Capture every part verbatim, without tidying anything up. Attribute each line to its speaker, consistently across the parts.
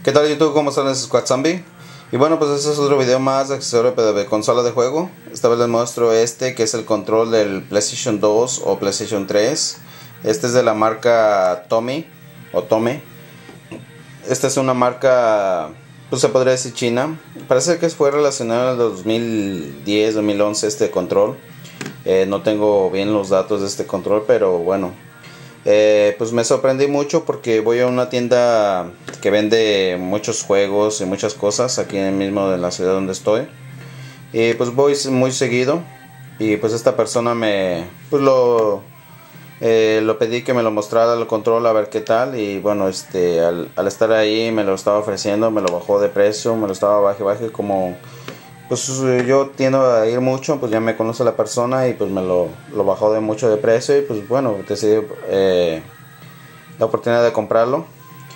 Speaker 1: ¿Qué tal YouTube? ¿Cómo están? Es Squad Zombie. Y bueno, pues este es otro video más de accesorio de consola de juego. Esta vez les muestro este, que es el control del PlayStation dos o PlayStation tres. Este es de la marca Tommy o Tome. Esta es una marca, pues se podría decir china. Parece que fue relacionado al dos mil diez, dos mil once este control. Eh, no tengo bien los datos de este control, pero bueno. Eh, pues me sorprendí mucho porque voy a una tienda que vende muchos juegos y muchas cosas aquí mismo en la ciudad donde estoy, y pues voy muy seguido, y pues esta persona me pues lo eh, lo pedí que me lo mostrara el control a ver qué tal, y bueno, este al, al estar ahí me lo estaba ofreciendo, me lo bajó de precio, me lo estaba baje baje como pues yo tiendo a ir mucho, pues ya me conoce la persona y pues me lo, lo bajó de mucho de precio, y pues bueno, decidí eh, la oportunidad de comprarlo.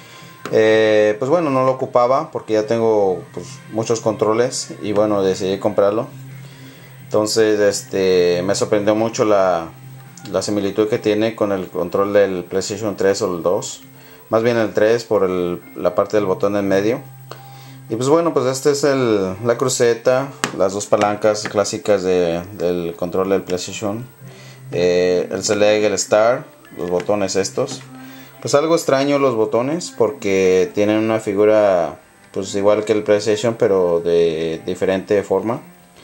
Speaker 1: Eh, pues bueno, no lo ocupaba porque ya tengo pues muchos controles, y bueno, decidí comprarlo. Entonces este me sorprendió mucho la, la similitud que tiene con el control del PlayStation tres o el dos, más bien el tres por el, la parte del botón en medio. Y pues bueno, pues este es el, la cruceta, las dos palancas clásicas de, del control del PlayStation, eh, el Select, el Start, los botones estos. Pues algo extraño los botones porque tienen una figura pues igual que el PlayStation, pero de diferente forma.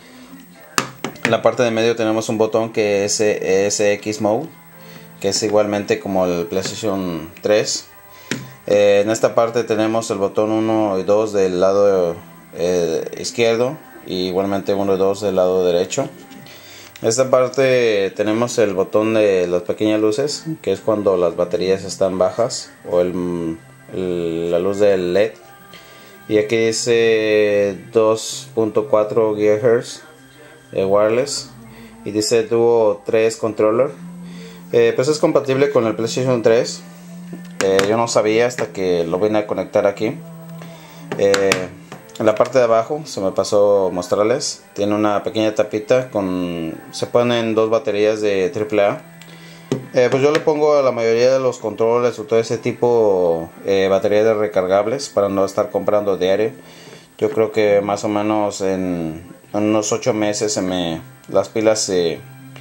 Speaker 1: En la parte de medio tenemos un botón que es S X Mode, que es igualmente como el PlayStation tres. Eh, en esta parte tenemos el botón uno y dos del lado eh, izquierdo, y igualmente uno y dos del lado derecho. En esta parte tenemos el botón de las pequeñas luces, que es cuando las baterías están bajas, o el, el, la luz del L E D. Y aquí dice dos punto cuatro gigahertz eh, wireless, y dice Duo tres Controller. Eh, pues es compatible con el PlayStation tres. Eh, yo no sabía hasta que lo vine a conectar aquí. Eh, en la parte de abajo se me pasó mostrarles, tiene una pequeña tapita con, se ponen dos baterías de triple A. Eh, pues yo le pongo a la mayoría de los controles o todo ese tipo eh, baterías de recargables para no estar comprando diario. Yo creo que más o menos en, en unos ocho meses se me, las pilas se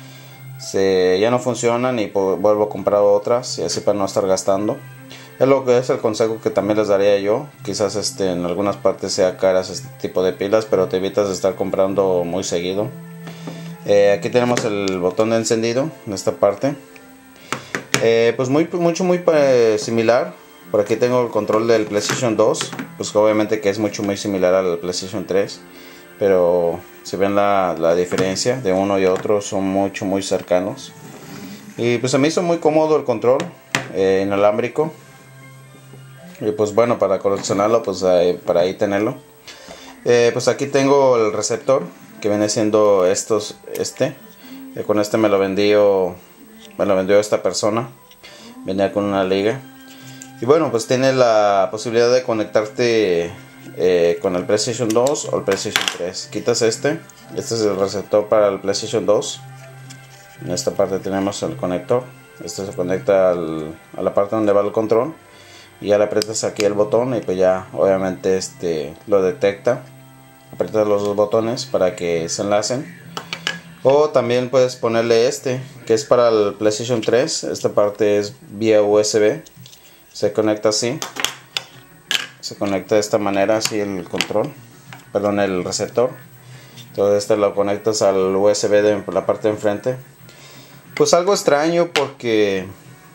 Speaker 1: Se, ya no funcionan, y vuelvo a comprar otras, y así para no estar gastando. Es lo que es el consejo que también les daría yo. Quizás este, en algunas partes sea caras este tipo de pilas, pero te evitas de estar comprando muy seguido. Eh, aquí tenemos el botón de encendido en esta parte. Eh, pues muy, mucho muy similar. Por aquí tengo el control del PlayStation dos, pues obviamente que es mucho muy similar al PlayStation tres. Pero si ven la, la diferencia de uno y otro, son mucho muy cercanos. Y pues se me hizo muy cómodo el control eh, inalámbrico. Y pues bueno, para coleccionarlo, pues eh, para ahí tenerlo. Eh, pues aquí tengo el receptor, que viene siendo estos, este. Eh, con este me lo vendió, me lo vendió esta persona. Venía con una liga. Y bueno, pues tiene la posibilidad de conectarte Eh, con el PlayStation dos o el PlayStation tres. Quitas este, este es el receptor para el PlayStation dos. En esta parte tenemos el conector. Este se conecta al, a la parte donde va el control, y ya le aprietas aquí el botón, y pues ya obviamente este lo detecta. Aprietas los dos botones para que se enlacen. O también puedes ponerle este, que es para el PlayStation tres. Esta parte es vía U S B, se conecta así. Se conecta de esta manera, así el control, perdón, el receptor. Entonces este lo conectas al U S B de la parte de enfrente. Pues algo extraño porque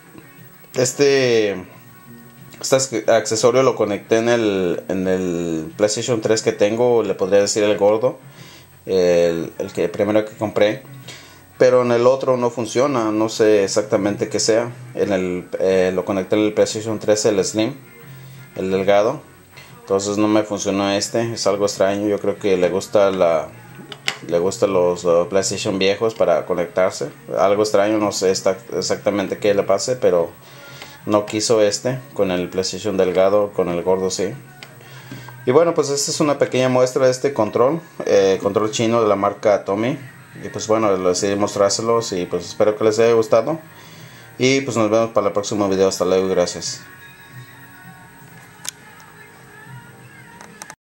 Speaker 1: este, este accesorio lo conecté en el, en el PlayStation tres que tengo, le podría decir el gordo, el, el que primero que compré. Pero en el otro no funciona, no sé exactamente qué sea. En el, eh, lo conecté en el PlayStation tres, el Slim, el delgado. Entonces no me funcionó este, es algo extraño. Yo creo que le gusta la le gustan los uh, PlayStation viejos para conectarse. Algo extraño, no sé exactamente qué le pase, pero no quiso este con el PlayStation delgado, con el gordo sí. Y bueno, pues esta es una pequeña muestra de este control, eh, control chino de la marca Tommy. Y pues bueno, decidí mostrárselos, y pues espero que les haya gustado. Y pues nos vemos para el próximo video. Hasta luego y gracias.